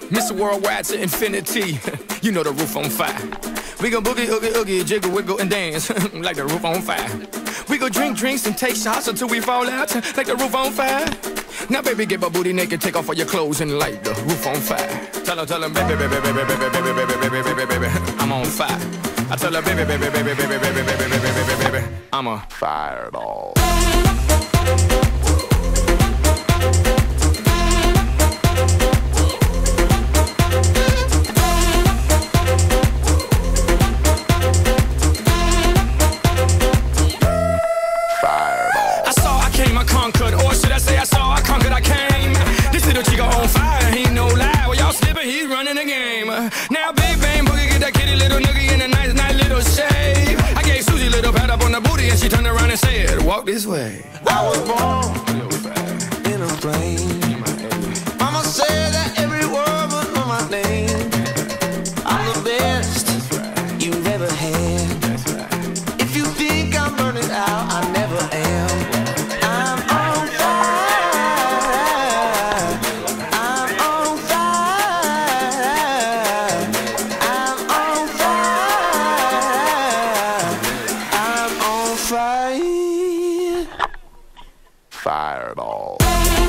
Mr. Worldwide to infinity. You know the roof on fire. We gon' boogie, oogie, oogie, jiggle, wiggle, and dance like the roof on fire. We go drink drinks and take shots until we fall out like the roof on fire. Now, baby, get my booty naked, take off all your clothes and light the roof on fire. Tell her, baby, baby, baby, baby, baby, baby, baby, baby, baby, baby, I'm on fire. I tell her, baby, baby, baby, baby, baby, baby, baby, baby, baby, I'm a fireball. Conquered, or should I say I saw, I conquered, I came. This little chico on fire, he no lie. Well, y'all slipping, he's running the game. Now big bang boogie, get that kitty little noogie in a nice, nice little shave. I gave Susie a little pat up on the booty and she turned around and said, walk this way. I was born in a plane. Mama said that every word was on my name. I'm the best you've ever had. If you think I'm burning out, I never am. Fireball.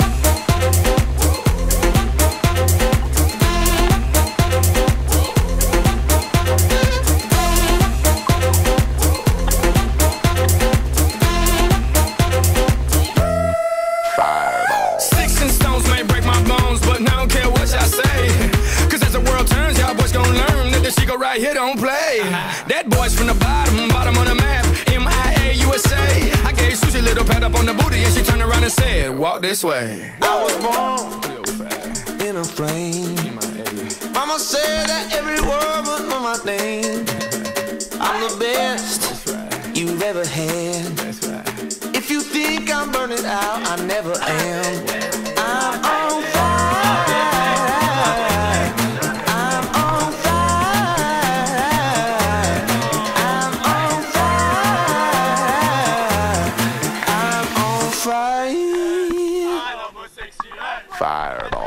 Sticks and stones may break my bones, but I don't care what y'all say. Cause as the world turns, y'all boys gon' learn that the Chico right here don't play. That boy's from the bottom, bottom of the map, MIA USA. I gave Susie a little pat up on the booty and she turned around and said, walk this way. I was born in a plane. Mama said that every word was on my name. I'm the best you've ever had. If you think I'm burning out, I never am. I'm on fire. I'm on fire. I'm on fire. I'm on fire. Fireball.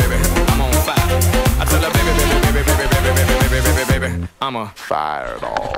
I'm a fireball.